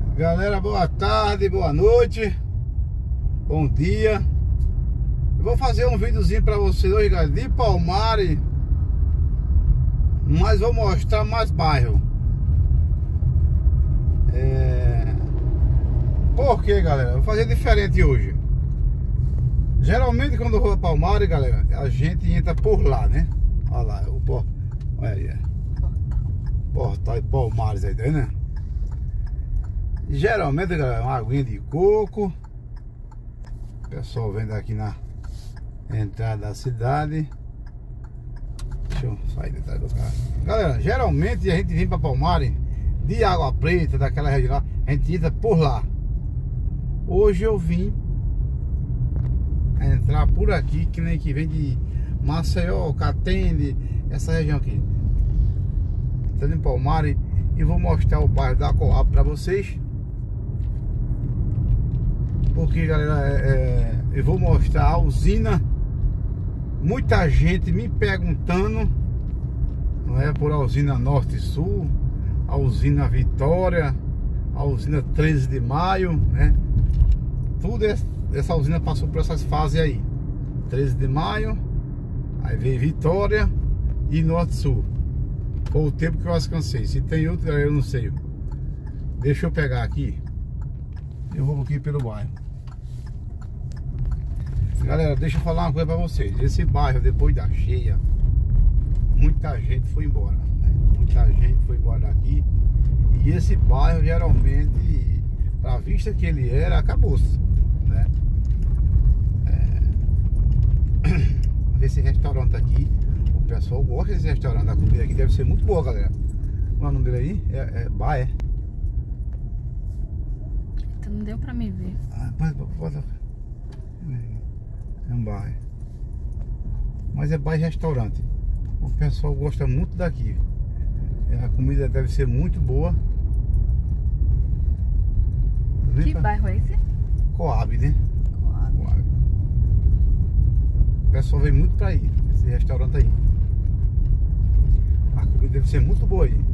Galera, boa tarde, boa noite, bom dia. Eu vou fazer um videozinho pra vocês hoje, galera, de Palmares, mas vou mostrar mais bairro. Por que, galera? Vou fazer diferente hoje. Geralmente quando eu vou a Palmares, galera, a gente entra por lá, né? Olha lá, o olha aí, portal de Palmares aí, né? Geralmente, galera, uma aguinha de coco. O pessoal vem daqui na entrada da cidade. Deixa eu sair de trás do carro. Galera, geralmente a gente vem para Palmares de Água Preta, daquela região lá, a gente entra por lá. Hoje eu vim entrar por aqui, que nem que vem de Maceió, Catende, essa região aqui. Entrando em Palmares e vou mostrar o bairro da Coab para vocês. Porque, galera, eu vou mostrar a usina. Muita gente me perguntando, não é, por a usina Norte e Sul, a usina Vitória, a usina 13 de Maio, né? Tudo essa usina passou por essas fases aí. 13 de Maio, aí veio Vitória e Norte e Sul. Foi o tempo que eu alcancei. Se tem outro, galera, eu não sei. Deixa eu pegar aqui. Eu vou aqui pelo bairro. Galera, deixa eu falar uma coisa pra vocês. Esse bairro, depois da cheia, muita gente foi embora, né? Muita gente foi embora daqui. E esse bairro, geralmente, pra vista que ele era, acabou-se, né? Esse restaurante aqui, o pessoal gosta desse restaurante. A comida aqui deve ser muito boa, galera. Qual é o nome dele aí? Bar, Então não deu pra me ver. É um bar. Mas é bar e restaurante. O pessoal gosta muito daqui. A comida deve ser muito boa. Que bairro é esse? Coab, né? Coab. O pessoal vem muito pra aí, esse restaurante aí. A comida deve ser muito boa aí.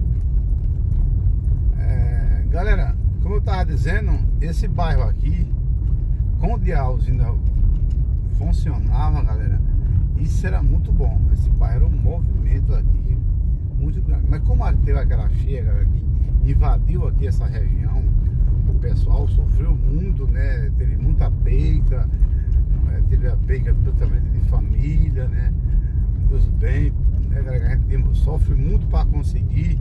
Galera, como eu tava dizendo, esse bairro aqui, onde a usina funcionava, galera, isso era muito bom. Esse bairro era um movimento aqui muito grande. Mas como teve aquela cheia, galera, que invadiu aqui essa região, o pessoal sofreu muito, né? Teve muita perca, teve a perca totalmente de família, né? Dos bens, né, galera? A gente sofre muito para conseguir.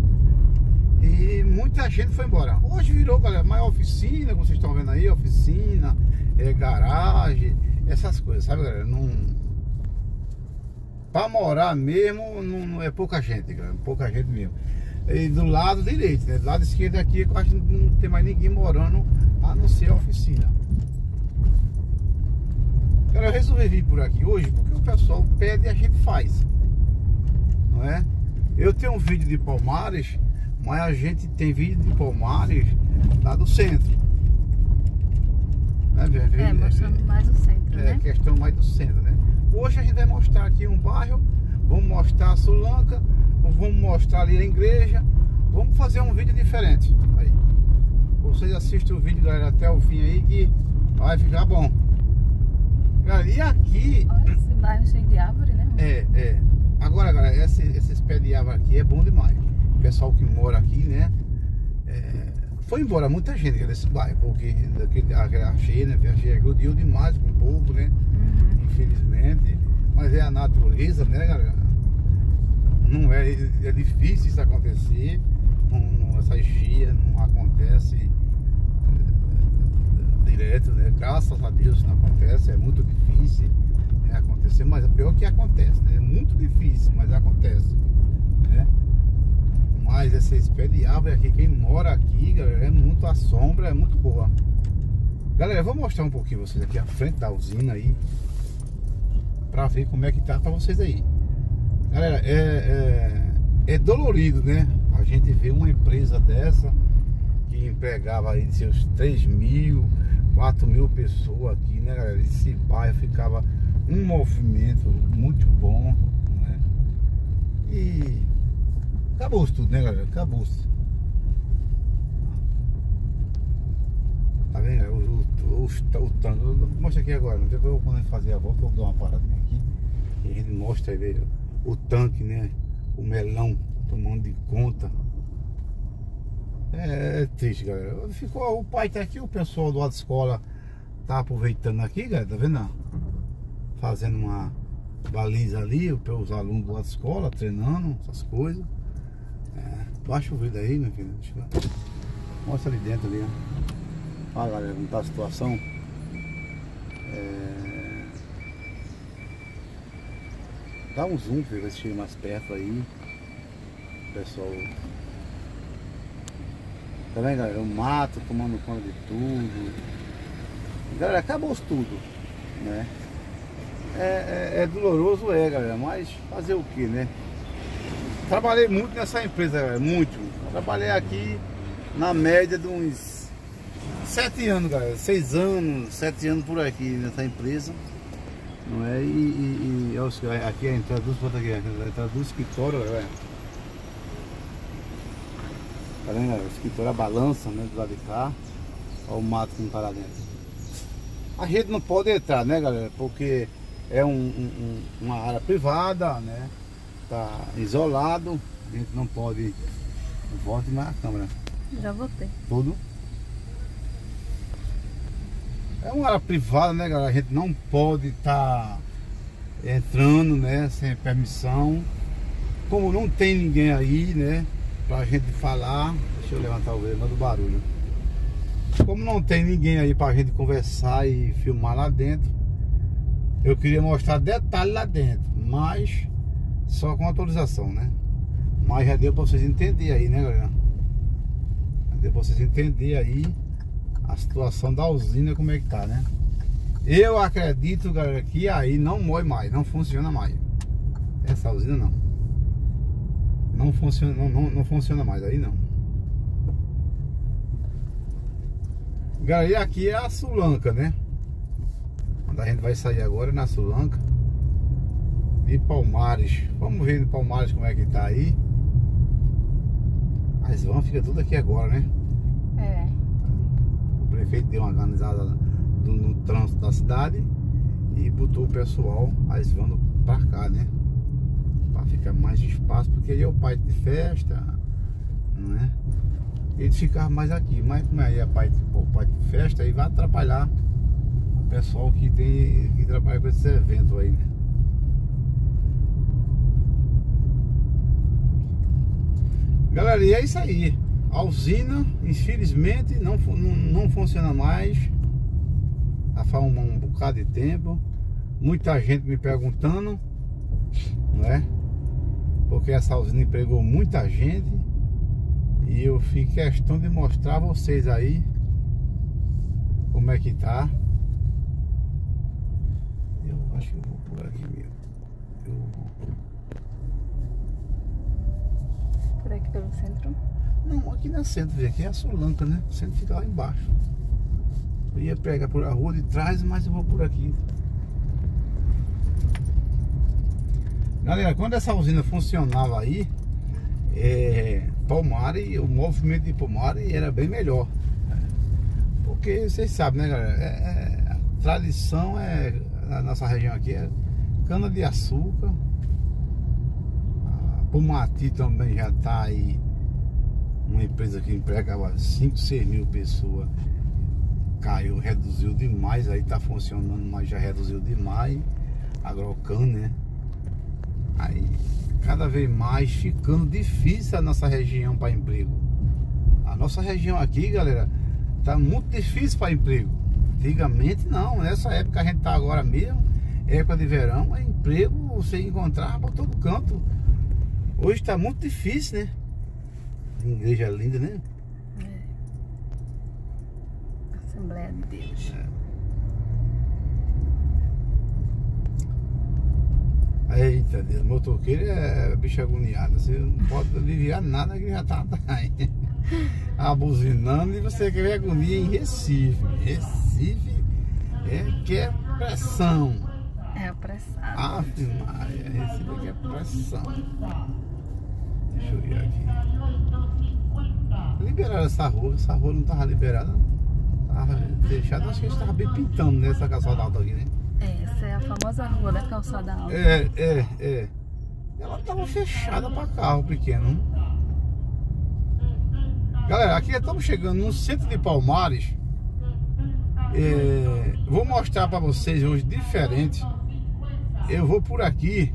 E muita gente foi embora. Hoje virou, galera, maior oficina, como vocês estão vendo aí, oficina, garagem, essas coisas, sabe, galera? Não... Pra morar mesmo, não é pouca gente, galera, pouca gente mesmo. E do lado direito, né? Do lado esquerdo aqui, quase não tem mais ninguém morando, a não ser a oficina. Cara, eu resolvi vir por aqui hoje porque o pessoal pede e a gente faz, não é? Eu tenho um vídeo de Palmares, mas a gente tem vídeo de Palmares lá do centro, né? Mostrando mais o centro, né? Questão mais do centro, né? Hoje a gente vai mostrar aqui um bairro, vamos mostrar a Sulanca, vamos mostrar ali a igreja, vamos fazer um vídeo diferente. Aí, vocês assistem o vídeo, galera, até o fim aí que vai ficar bom. Galera, e aqui... Olha esse bairro cheio de árvore, né? Agora, galera, esses pés de árvore aqui é bom demais. O pessoal que mora aqui, né? Foi embora muita gente desse bairro, porque aquela cheia, né? A cheia agrediu demais com o povo, né? Infelizmente. Mas é a natureza, né, galera? Não é difícil isso acontecer. Essa cheia não acontece direto, né? Graças a Deus não acontece, é muito difícil, né, acontecer, mas é pior que acontece, né? É muito difícil, mas acontece, né? Mas essa espécie de árvore aqui, quem mora aqui, galera, é muito, a sombra é muito boa. Galera, eu vou mostrar um pouquinho vocês aqui à frente da usina aí, pra ver como é que tá pra vocês aí. Galera, é dolorido, né? A gente vê uma empresa dessa que empregava aí seus 3.000, 4.000 pessoas aqui, né, galera? Esse bairro ficava um movimento muito bom, né? E acabou-se tudo, né, galera? Acabou-se. o tanque. Mostra aqui agora, não tem como quando fazer a volta, eu vou dar uma paradinha aqui. E a gente mostra aí o tanque, né? O melão tomando de conta. É triste, galera. O pai tá aqui, o pessoal do lado da escola tá aproveitando aqui, galera, tá vendo? Fazendo uma baliza ali, os alunos do lado da escola, treinando essas coisas. Baixa o vidro aí, meu filho. Deixa eu... Mostra ali dentro ali, ó. Olha, galera, como tá a situação. Dá um zoom pra ver se chega mais perto aí. O pessoal. Tá vendo, galera? O mato tomando conta de tudo. Galera, acabou tudo, né? É doloroso, galera, mas fazer o que, né? Trabalhei muito nessa empresa, galera, muito. Trabalhei aqui na média de uns 7 anos, galera, 6 anos, 7 anos por aqui nessa empresa, não é? Aqui é a entrada do escritório, galera. Tá vendo, galera? O escritório, a balança, né, do lado de cá. Olha o mato que não tá lá dentro. A gente não pode entrar, né, galera, porque é uma área privada, né? Tá isolado, a gente não pode. Volte na câmera. Já voltei. Tudo. É uma área privada, né, galera? A gente não pode estar entrando, né, sem permissão. Como não tem ninguém aí, né, pra gente falar. Deixa eu levantar o vidro do barulho. Como não tem ninguém aí pra gente conversar e filmar lá dentro, eu queria mostrar detalhes lá dentro, mas só com autorização, né? Mas já deu pra vocês entenderem aí, né, galera? Já deu pra vocês entenderem aí a situação da usina, como é que tá, né? Eu acredito, galera, que aí não morre mais, não funciona mais. Essa usina não. Não funciona, não funciona mais, aí não. Galera, e aqui é a Sulanca, né? Onde a gente vai sair agora é na Sulanca de Palmares. Vamos ver no Palmares como é que tá aí. As vans fica tudo aqui agora, né? O prefeito deu uma organizada no trânsito da cidade e botou o pessoal, as vans pra cá, né? Pra ficar mais espaço, porque aí é o pai de festa, não é? Ele ficava mais aqui, mas como aí é o pai de festa, aí vai atrapalhar o pessoal que trabalha com esses eventos aí, né? Galera, e é isso aí. A usina, infelizmente, não funciona mais. Já faz um bocado de tempo. Muita gente me perguntando, não é? Porque essa usina empregou muita gente. E eu fiz questão de mostrar a vocês aí como é que tá. Eu acho que eu vou por aqui mesmo. Por aqui pelo centro? Não, aqui não é centro, aqui é a Sulanca, né? O centro fica lá embaixo. Eu ia pegar por a rua de trás, mas eu vou por aqui. Galera, quando essa usina funcionava aí, Palmares, o movimento de Palmares era bem melhor. Porque vocês sabem, né, galera? A tradição na nossa região aqui é cana de açúcar. A Pomati também já está aí. Uma empresa que empregava 5, 6 mil pessoas. Caiu, reduziu demais. Aí tá funcionando, mas já reduziu demais. Agrocan, né? Aí cada vez mais ficando difícil a nossa região para emprego. A nossa região aqui, galera, tá muito difícil para emprego. Antigamente não, nessa época a gente tá agora mesmo, época de verão, é emprego você encontrar para todo canto. Hoje tá muito difícil, né? Igreja linda, né? Assembleia de Deus. Eita Deus, motoqueiro é bicho agoniado. Você não pode aliviar nada que já tá abuzinando. E você quer ver agonia em Recife. Recife que é pressão. É pressão. Ave Maria, Recife aqui é pressão. Deixa eu ver aqui. Liberaram essa rua não tava liberada. Tava fechado, acho que a gente tava bem pintando nessa calçada alta aqui, né? Essa é a famosa rua da calçada alta. É. Ela tava fechada para carro pequeno. Galera, aqui estamos chegando no centro de Palmares. Vou mostrar para vocês hoje diferente. Eu vou por aqui.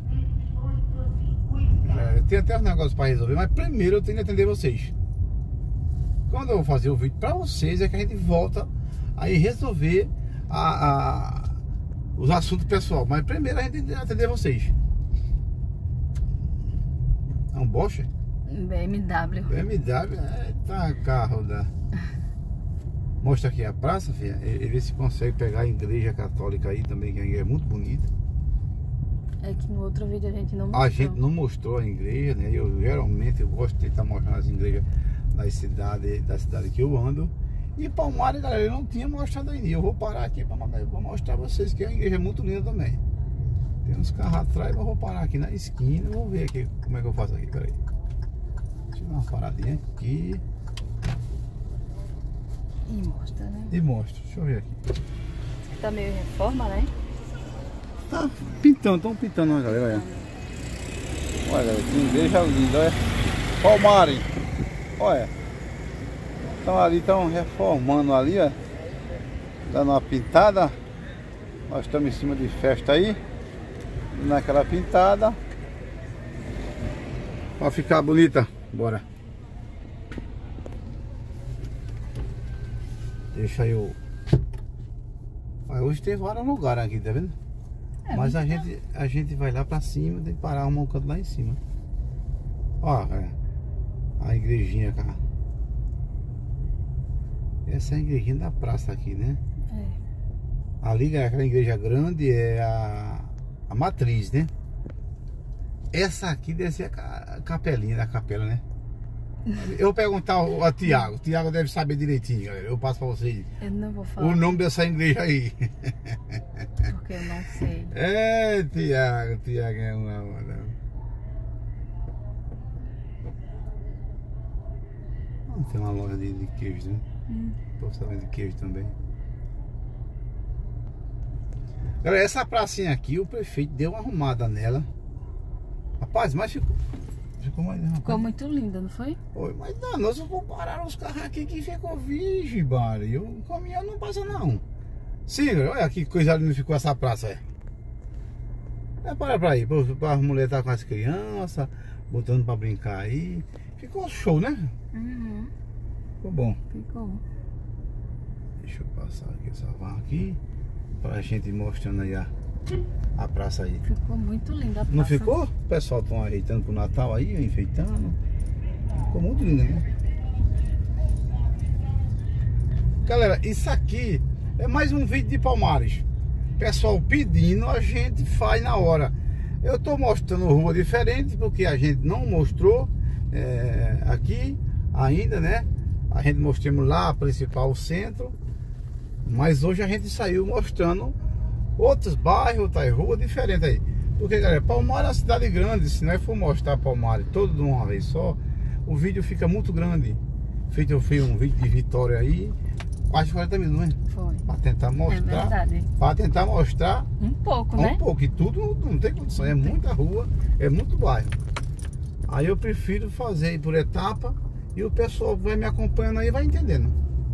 Tem até uns negócios para resolver, mas primeiro eu tenho que atender vocês. Quando eu vou fazer o vídeo para vocês é que a gente volta aí resolver os assuntos pessoal. Mas primeiro a gente tem que atender vocês. É um Bosch? BMW. BMW, tá carro da... Mostra aqui a praça, filha. E vê se consegue pegar a igreja católica aí também, que é muito bonita. É que no outro vídeo a gente não mostrou. A gente não mostrou a igreja, né? Eu geralmente gosto de tentar mostrar as igrejas da cidade que eu ando. E Palmares, galera, eu não tinha mostrado ainda. Eu vou parar aqui para mostrar a vocês que a igreja é muito linda também. Tem uns carros atrás, mas eu vou parar aqui na esquina. Vou ver aqui como é que eu faço aqui, peraí. Deixa eu dar uma paradinha aqui. E mostra, né? E mostra, deixa eu ver aqui. Tá meio em reforma, né? Tá pintando, estão pintando, galera, olha. Olha, galera, que igreja linda, olha. Palmares, olha. Então ali estão reformando ali, ó. Dando uma pintada. Nós estamos em cima de festa aí. Naquela pintada. Pra ficar bonita. Bora. Deixa eu... Hoje tem vários lugares aqui, tá vendo? Mas a gente vai lá pra cima, tem que parar um canto lá em cima. Ó, a igrejinha, cara. Essa é a igrejinha da praça aqui, né? Ali é aquela igreja grande, é a matriz, né? Essa aqui deve ser a capelinha da capela, né? Eu vou perguntar ao Tiago. O Tiago deve saber direitinho, galera. Eu passo pra vocês. Eu não vou falar. O nome dessa igreja aí. Porque eu não sei. Tiago é uma onda. Tem uma loja de queijo, né? Tô vendo de queijo também. Galera, essa pracinha aqui, o prefeito deu uma arrumada nela. Rapaz, mas ficou muito linda, não foi? Oi, mas não, nós vamos parar os carros aqui que ficou virgem, Bari. O caminhão não passa não. Sim, olha que coisa linda ficou essa praça, para aí, para as mulheres estar com as crianças, botando para brincar aí. Ficou show, né? Ficou bom. Ficou. Deixa eu passar aqui essa van aqui, pra gente ir mostrando aí a praça aí. Ficou muito linda a praça. Não ficou? O pessoal estão ajeitando pro Natal aí, enfeitando. Ficou muito linda, né? Galera, isso aqui é mais um vídeo de Palmares. Pessoal pedindo, a gente faz na hora. Eu tô mostrando rua diferente, porque a gente não mostrou aqui ainda, né? A gente mostramos lá a principal, o centro. Mas hoje a gente saiu mostrando outros bairros, outras ruas diferentes aí. Porque, galera, Palmares é uma cidade grande. Se nós for mostrar Palmares todo de uma vez só, o vídeo fica muito grande. Eu fiz um vídeo de Vitória aí, quase 40 minutos, né? Foi. Pra tentar mostrar. É verdade. Pra tentar mostrar um pouco, né? Um pouco. E tudo não tem condição. É muita rua, é muito bairro. Aí eu prefiro fazer por etapa e o pessoal vai me acompanhando aí e vai entendendo.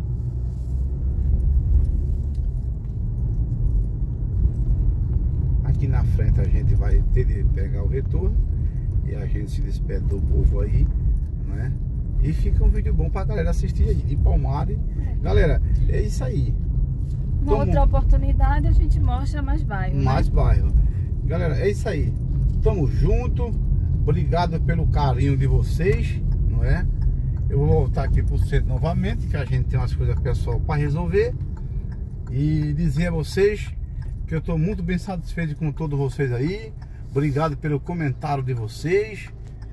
Aqui na frente a gente vai ter de pegar o retorno e a gente se despede do povo aí, não é? E fica um vídeo bom pra galera assistir aí, de Palmares. Galera, é isso aí. Uma outra oportunidade a gente mostra mais bairros. Mais bairro. Galera, é isso aí. Tamo junto. Obrigado pelo carinho de vocês, não é? Eu vou voltar aqui pro centro novamente, que a gente tem umas coisas pessoal para resolver. E dizer a vocês que eu estou muito bem satisfeito com todos vocês aí. Obrigado pelo comentário de vocês.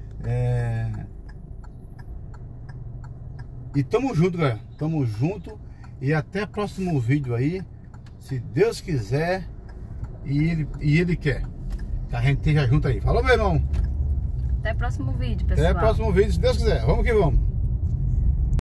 E tamo junto, galera. Tamo junto. E até o próximo vídeo aí. Se Deus quiser e Ele quer. Que a gente esteja junto aí. Falou, meu irmão. Até o próximo vídeo, pessoal. Até o próximo vídeo, se Deus quiser. Vamos que vamos.